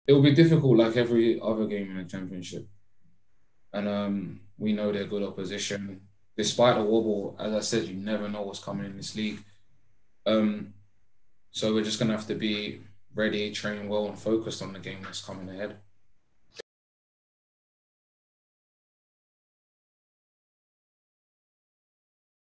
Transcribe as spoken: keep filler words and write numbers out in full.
it will be difficult like every other game in the championship. And um, we know they're good opposition. Despite the wobble, as I said, you never know what's coming in this league. Um, so we're just gonna have to be ready, train well, and focused on the game that's coming ahead.